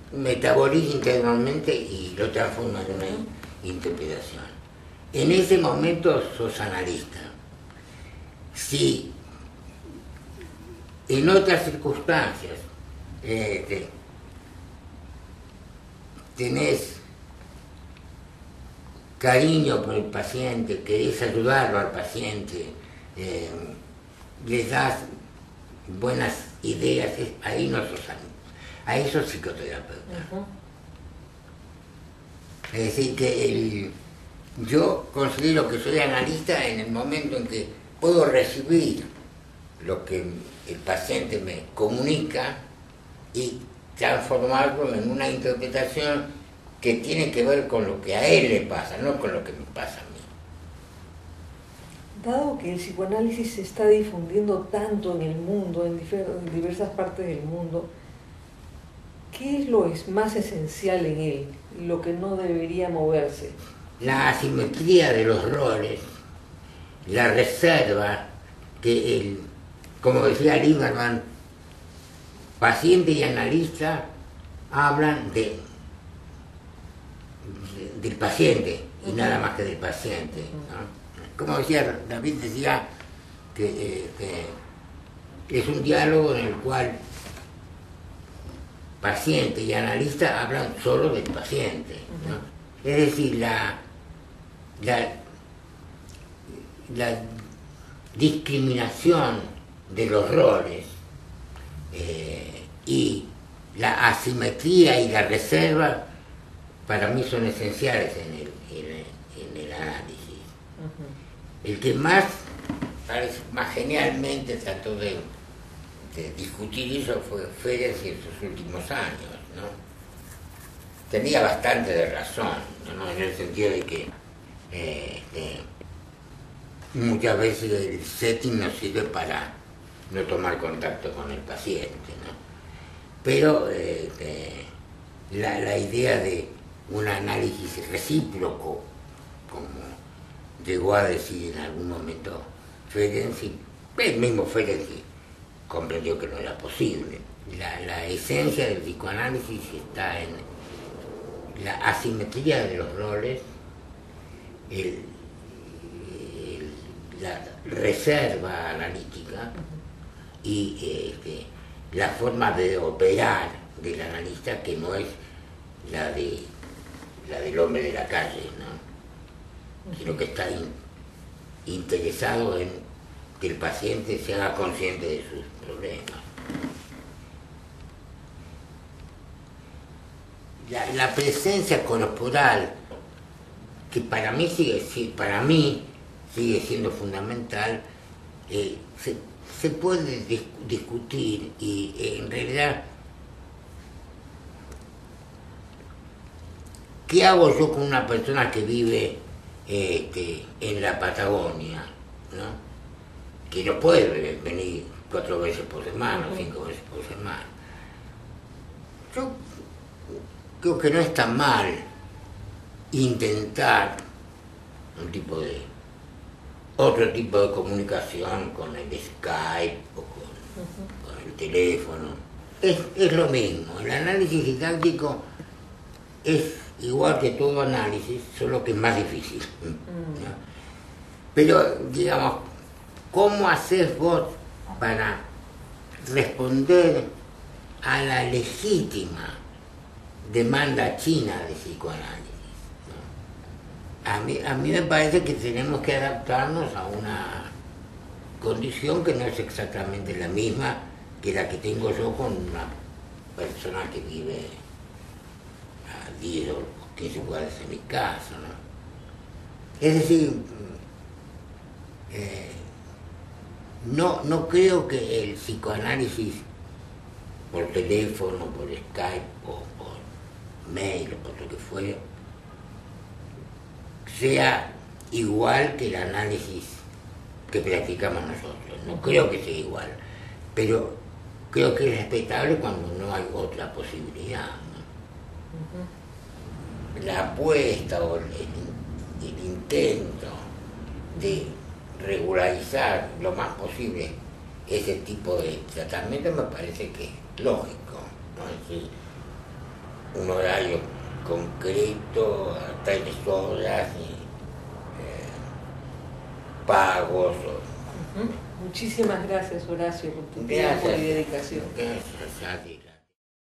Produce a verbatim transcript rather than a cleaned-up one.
metaboliza internamente y lo transforma en una interpretación. En ese momento sos analista. Si en otras circunstancias eh, tenés cariño por el paciente, querés ayudarlo al paciente, eh, les das buenas ideas, ahí no sos analista, ahí sos psicoterapeuta. Uh-huh. Es decir, que el, yo considero que soy analista en el momento en que puedo recibir lo que el paciente me comunica y transformarlo en una interpretación que tiene que ver con lo que a él le pasa, no con lo que me pasa a mí. Dado que el psicoanálisis se está difundiendo tanto en el mundo, en, en diversas partes del mundo, ¿qué es lo es más esencial en él, lo que no debería moverse? La asimetría de los roles, la reserva, que el, como decía Lieberman, paciente y analista hablan de, de del paciente y uh-huh. nada más que del paciente, ¿no? Como decía David, decía que, eh, que es un diálogo en el cual paciente y analista hablan solo del paciente, ¿no? Uh-huh. Es decir, la, la, la discriminación de los roles eh, y la asimetría y la reserva para mí son esenciales en el, en el, en el análisis. Uh-huh. El que más, parece, más genialmente trató de, de discutir eso fue Ferenczi en sus últimos años, ¿no? Tenía bastante de razón, ¿no? En el sentido de que eh, eh, muchas veces el setting nos sirve para no tomar contacto con el paciente, ¿no? Pero eh, eh, la, la idea de un análisis recíproco, como llegó a decir en algún momento Ferenczi, el mismo Ferenczi comprendió que no era posible. La, la esencia del psicoanálisis está en la asimetría de los roles, el, el, la reserva analítica y este, la forma de operar del analista que no es la de la del hombre de la calle, ¿no? Sino que está in, interesado en que el paciente se haga consciente de sus problemas. La, la presencia corporal, que para mí sigue, para mí sigue siendo fundamental, eh, se, se puede dis, discutir y eh, en realidad, ¿qué hago yo con una persona que vive este, en la Patagonia, ¿no? Que no puede venir cuatro veces por semana, uh-huh. cinco veces por semana? Yo creo que no es tan mal intentar un tipo de otro tipo de comunicación con el Skype o con, uh-huh. con el teléfono. Es, es lo mismo. El análisis didáctico es igual que todo análisis, solo que es más difícil, ¿no? Pero, digamos, ¿cómo haces vos para responder a la legítima demanda china de psicoanálisis, ¿no? A mí, a mí me parece que tenemos que adaptarnos a una condición que no es exactamente la misma que la que tengo yo con una persona que vive a diez o quince cuadras en mi casa, ¿no? Es decir, eh, no, no creo que el psicoanálisis por teléfono, por Skype o por mail o por lo que fuera sea igual que el análisis que practicamos nosotros. No creo que sea igual, pero creo que es respetable cuando no hay otra posibilidad, ¿no? Uh-huh. La apuesta o el, el intento de regularizar lo más posible ese tipo de tratamiento me parece que es lógico, ¿no? Es decir, un horario concreto, a tales horas, y, eh, pagos. Uh-huh. Muchísimas gracias, Horacio, por tu Gracias. tiempo y dedicación. Gracias a ti.